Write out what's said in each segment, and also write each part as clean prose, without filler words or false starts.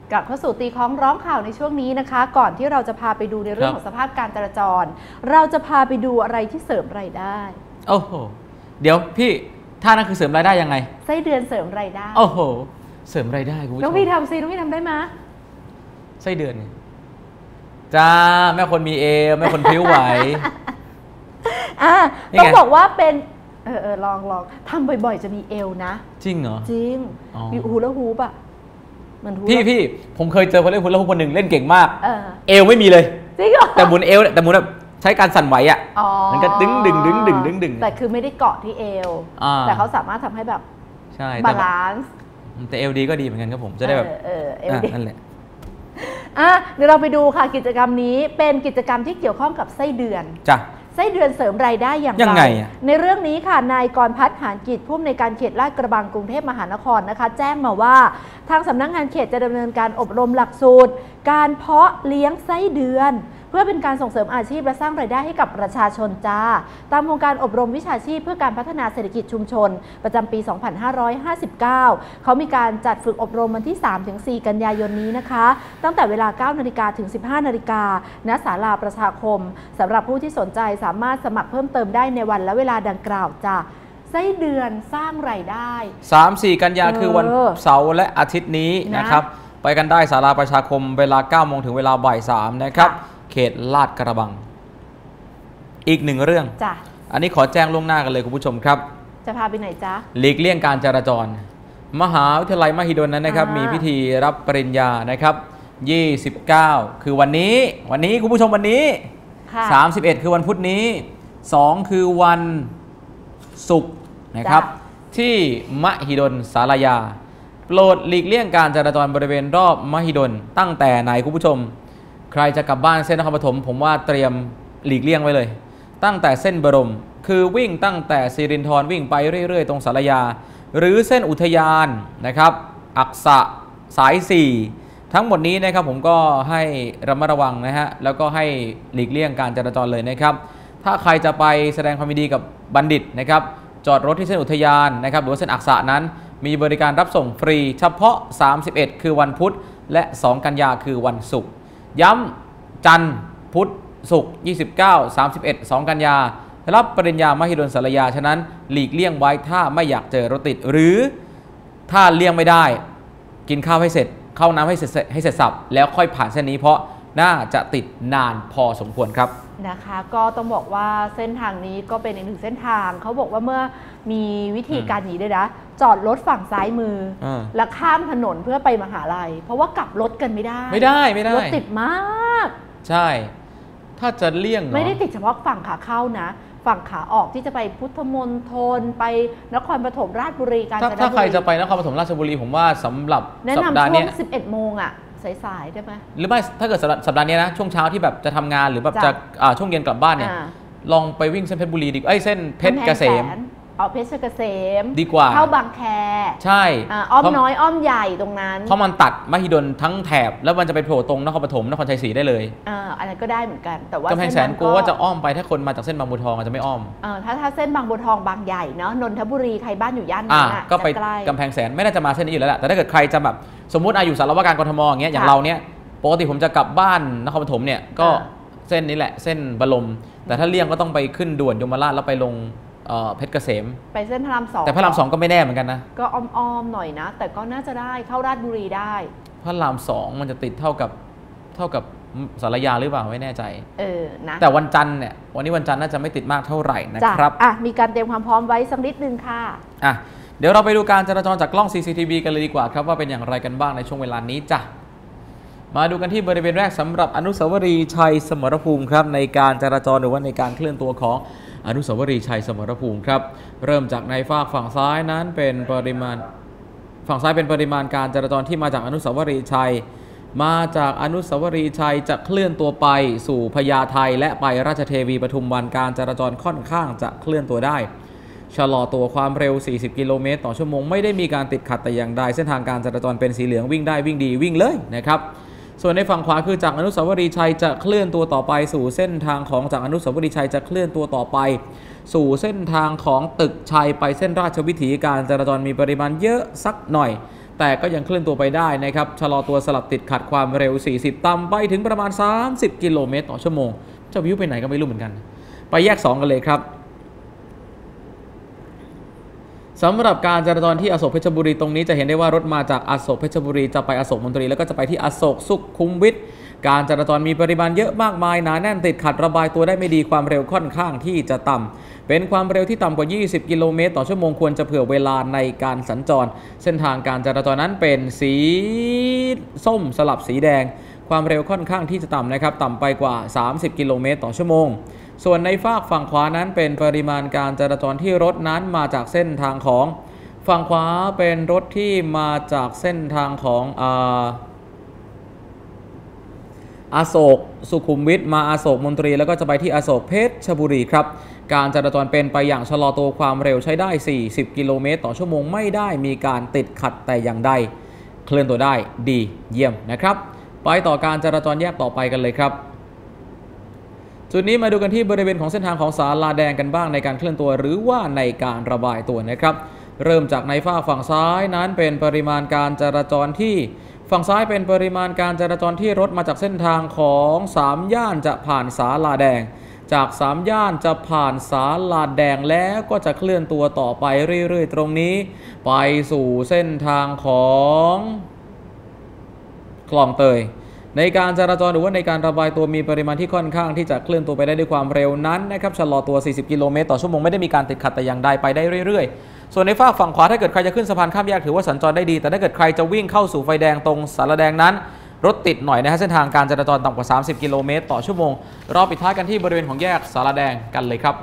กลับเข้าสู่ตีคล้องร้องข่าวในช่วงนี้นะคะก่อนที่เราจะพาไปดูในเรื่องของสภาพการจราจรเราจะพาไปดูอะไรที่เสริมรายได้โอ้โหเดี๋ยวพี่ท่านั้นคือเสริมรายได้ยังไงไส้เดือนเสริมรายได้โอ้โหเสริมรายได้คุณผู้ชมน้องพี่ทำสิน้องพี่ทำได้ไหมไส้เดือนจ้าแม่คนมีเอวแม่คนพริ้วไหวต้องบอกว่าเป็นลองทำบ่อยๆจะมีเอวนะจริงเหรอจริงมีฮูลาฮูปอะพี่ผมเคยเจอคนเล่นฮูลาฮูปคนหนึ่งเล่นเก่งมากเอวไม่มีเลยจริงเหรอแต่หมุนเอวแต่หมุนแบบใช้การสั่นไหวอ่ะมันก็ดึงแต่คือไม่ได้เกาะที่เอวแต่เขาสามารถทำให้แบบใช่บาลานซ์แต่เอวดีก็ดีเหมือนกันครับผมจะได้แบบเอวดีนั่นแหละเดี๋ยวเราไปดูค่ะกิจกรรมนี้เป็นกิจกรรมที่เกี่ยวข้องกับไส้เดือนจ้ะไส้เดือนเสริมรายได้อย่างไรในเรื่องนี้ค่ะนายกรพัฒน์หานกิจผู้อำนวยการเขตลาดกระบังกรุงเทพมหานครนะคะแจ้งมาว่าทางสำนักงานเขตจะดำเนินการอบรมหลักสูตรการเพาะเลี้ยงไส้เดือนเพื่อเป็นการส่งเสริมอาชีพและสร้างรายได้ให้กับประชาชนจ้าตามโครงการอบรมวิชาชีพเพื่อการพัฒนาเศรษฐกิจชุมชนประจำปี 2559 เขามีการจัดฝึกอบรมวันที่ 3-4 กันยายนนี้นะคะตั้งแต่เวลา 9 นาฬิกาถึง 15 นาฬิกาณศาลาประชาคมสำหรับผู้ที่สนใจสามารถสมัครเพิ่มเติมได้ในวันและเวลาดังกล่าวจ้าไส้เดือนสร้างรายได้ 3-4 กันยาคือวันเสาร์และอาทิตย์นี้นะครับไปกันได้ศาลาประชาคมเวลา 9 โมงถึงเวลาบ่าย 3 นะครับเขตลาดกระบังอีกหนึ่งเรื่องอันนี้ขอแจ้งล่วงหน้ากันเลยคุณผู้ชมครับจะพาไปไหนจ๊ะหลีกเลี่ยงการจราจรมหาวิทยาลัยมหิดลนั้นนะครับมีพิธีรับปริญญานะครับ29คือวันนี้คุณผู้ชมวันนี้31คือวันพุธนี้2คือวันศุกร์นะครับที่มหิดลศาลายาโปรดหลีกเลี่ยงการจราจรบริเวณรอบมหิดลตั้งแต่ไหนคุณผู้ชมใครจะกลับบ้านเส้นนครปฐมผมว่าเตรียมหลีกเลี่ยงไว้เลยตั้งแต่เส้นบรมคือวิ่งตั้งแต่สิรินธรวิ่งไปเรื่อยๆตรงศาลายาหรือเส้นอุทยานนะครับอักษะสาย4ทั้งหมดนี้นะครับผมก็ให้ระมัดระวังนะฮะแล้วก็ให้หลีกเลี่ยงการจราจรเลยนะครับถ้าใครจะไปแสดงความยินดีกับบัณฑิตนะครับจอดรถที่เส้นอุทยานนะครับหรือเส้นอักษะนั้นมีบริการรับส่งฟรีเฉพาะ31คือวันพุธและ2กันยาคือวันศุกร์ย้ำจันทร์พุธศุกร์29 31 2กันยารับปริญญามหิดลศาลายาฉะนั้นหลีกเลี่ยงไว้ถ้าไม่อยากเจอรถติดหรือถ้าเลี่ยงไม่ได้กินข้าวให้เสร็จเข้าน้ำให้เสร็จสับแล้วค่อยผ่านเส้นนี้เพราะน่าจะติดนานพอสมควรครับนะคะก็ต้องบอกว่าเส้นทางนี้ก็เป็นอีกหนึ่งเส้นทางเขาบอกว่าเมื่อมีวิธีการหนีด้วยนะจอดรถฝั่งซ้ายมือแล้วข้ามถนนเพื่อไปมหาลัยเพราะว่ากลับรถกันไม่ได้รถติดมากใช่ถ้าจะเลี่ยงไม่ได้ติดเฉพาะฝั่งขาเข้านะฝั่งขาออกที่จะไปพุทธมณฑลไปนครปฐมราชบุรีกาญจนบุรีถ้าใครจะไปนครปฐมราชบุรีผมว่าสำหรับสัปดาห์นี้แนะนำช่วง 11 โมงอ่ะสายๆได้ไหมหรือไม่ถ้าเกิดสัปดาห์นี้นะช่วงเช้าที่แบบจะทำงานหรือแบบจะช่วงเย็นกลับบ้านเนี่ยลองไปวิ่งเส้นเพชรบุรีดีเส้นเพชรเกษมเพชรเกษมดีกว่าเข้าบางแคใช่อ้อมน้อยอ้อมใหญ่ตรงนั้นเพราะมันตัดมหิดลทั้งแถบแล้วมันจะไปโผล่ตรงนครปฐมนครชัยศรีได้เลยอันนั้นก็ได้เหมือนกันแต่ว่ากำแพงแสนกลัวว่าจะอ้อมไปถ้าคนมาจากเส้นบางบัวทองอาจจะไม่อ้อมถ้าเส้นบางบัวทองบางใหญ่เนาะนนทบุรีใครบ้านอยู่ย่านนั้นก็ไปกำแพงแสนไม่น่าจะมาเส้นนี้อยู่แล้วแหละแต่ถ้าเกิดใครจะแบบสมมุติอยู่สารวการกทมอย่างเงี้ยอย่างเราเนี้ยปกติผมจะกลับบ้านนครปฐมเนี่ยก็เส้นนี้แหละเส้นบรมแต่ถ้าเลี่ยงก็ต้องไปขึ้นด่วนยมราชแล้วไปลงเพชรเกษมไปเส้นพระราม 2 แต่พระราม 2ก็ไม่แน่เหมือนกันนะก็อ้อมๆหน่อยนะแต่ก็น่าจะได้เข้าราชบุรีได้พระราม 2มันจะติดเท่ากับศาลายาหรือเปล่าไม่แน่ใจนะแต่วันจันทร์เนี่ยวันนี้วันจันทร์น่าจะไม่ติดมากเท่าไหร่นะครับมีการเตรียมความพร้อมไว้สักนิดนึงค่ะเดี๋ยวเราไปดูการจราจรจากกล้อง CCTV กันเลยดีกว่าครับว่าเป็นอย่างไรกันบ้างในช่วงเวลานี้จ้ะมาดูกันที่บริเวณแรกสำหรับอนุสาวรีย์ชัยสมรภูมิครับในการจราจรหรือว่าในการเคลื่อนตัวของอนุสาวรีย์ชัยสมรภูมิครับเริ่มจากในฝั่งซ้ายนั้นเป็นปริมาณฝั่งซ้ายเป็นปริมาณการจราจรที่มาจากอนุสาวรีย์ชัยมาจากอนุสาวรีย์ชัยจะเคลื่อนตัวไปสู่พญาไทและไปราชเทวีปทุมวันการจราจรค่อนข้างจะเคลื่อนตัวได้ชะลอตัวความเร็ว40กิโลเมตรต่อชั่วโมงไม่ได้มีการติดขัดแต่อย่างใดเส้นทางการจราจรเป็นสีเหลืองวิ่งได้วิ่งดีวิ่งเลยนะครับส่วนในฝั่งขวาคือจากอนุสาวรีย์ชัยจะเคลื่อนตัวต่อไปสู่เส้นทางของจากอนุสาวรีย์ชัยจะเคลื่อนตัวต่อไปสู่เส้นทางของตึกชัยไปเส้นราชวิถีการจราจรมีปริมาณเยอะสักหน่อยแต่ก็ยังเคลื่อนตัวไปได้นะครับชะลอตัวสลับติดขัดความเร็ว40ต่ำไปถึงประมาณ30กิโลเมตรต่อชั่วโมงจะวิวไปไหนก็ไม่รู้เหมือนกันไปแยก2กันเลยครับสำหรับการจราจรที่อโศกเพชรบุรีตรงนี้จะเห็นได้ว่ารถมาจากอโศกเพชรบุรีจะไปอโศกมนตรีแล้วก็จะไปที่อโศกสุขุมวิทการจราจรมีปริมาณเยอะมากมายหนาแน่นติดขัดระบายตัวได้ไม่ดีความเร็วค่อนข้างที่จะต่ำเป็นความเร็วที่ต่ำกว่า20กิโลเมตรต่อชั่วโมงควรจะเผื่อเวลาในการสัญจรเส้นทางการจราจรนั้นเป็นสีส้มสลับสีแดงความเร็วค่อนข้างที่จะต่ำนะครับต่ำไปกว่า30กิโลเมตรต่อชั่วโมงส่วนในฝั่งขวานั้นเป็นปริมาณการจราจรที่รถนั้นมาจากเส้นทางของฝั่งขวาเป็นรถที่มาจากเส้นทางของอโศกสุขุมวิทมาอโศกมนตรีแล้วก็จะไปที่อโศกเพชรบุรีครับการจราจรเป็นไปอย่างชะลอตัวความเร็วใช้ได้40กิโลเมตรต่อชั่วโมงไม่ได้มีการติดขัดแต่อย่างใดเคลื่อนตัวได้ดีเยี่ยมนะครับไปต่อการจราจรแยกต่อไปกันเลยครับจุดนี้มาดูกันที่บริเวณของเส้นทางของศาลาแดงกันบ้างในการเคลื่อนตัวหรือว่าในการระบายตัวนะครับเริ่มจากในฝั่งซ้ายนั้นเป็นปริมาณการจราจรที่ฝั่งซ้ายเป็นปริมาณการจราจรที่รถมาจากเส้นทางของ3ย่านจะผ่านศาลาแดงจาก3ย่านจะผ่านศาลาแดงแล้วก็จะเคลื่อนตัวต่อไปเรื่อยๆตรงนี้ไปสู่เส้นทางของคลองเตยในการจราจรหรือว่าในการระบายตัวมีปริมาณที่ค่อนข้างที่จะเคลื่อนตัวไปได้ด้วยความเร็วนั้นนะครับชะลอตัว40กิโลเมตรต่อชั่วโมงไม่ได้มีการติดขัดแต่อย่างใดไปได้เรื่อยๆส่วนในฝั่งขวาถ้าเกิดใครจะขึ้นสะพานข้ามแยกถือว่าสัญจรได้ดีแต่ถ้าเกิดใครจะวิ่งเข้าสู่ไฟแดงตรงศาลาแดงนั้นรถติดหน่อยนะฮะเส้นทางการจราจรต่ำกว่า30กิโลเมตรต่อชั่วโมงรอปิดท้ายกันที่บริเวณของแยกศาลาแดงกันเลยครับ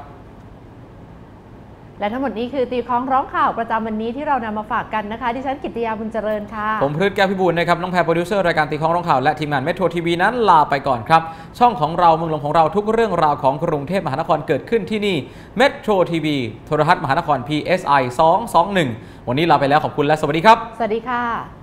และทั้งหมดนี้คือตีคล้องร้องข่าวประจำวันนี้ที่เรานำมาฝากกันนะคะดิฉันกิตติยาบุญเจริญค่ะผมพฤทธิ์แก้วพิบูลนะครับน้องแพรโปรดิวเซอร์รายการตีคล้องร้องข่าวและทีมงานเมโทรทีวีนั้นลาไปก่อนครับช่องของเราเมืองหลวงของเราทุกเรื่องราวของกรุงเทพมหานครเกิดขึ้นที่นี่เมโทรทีวีโทรทัศน์มหานคร PSI 221วันนี้ลาไปแล้วขอบคุณและสวัสดีครับสวัสดีค่ะ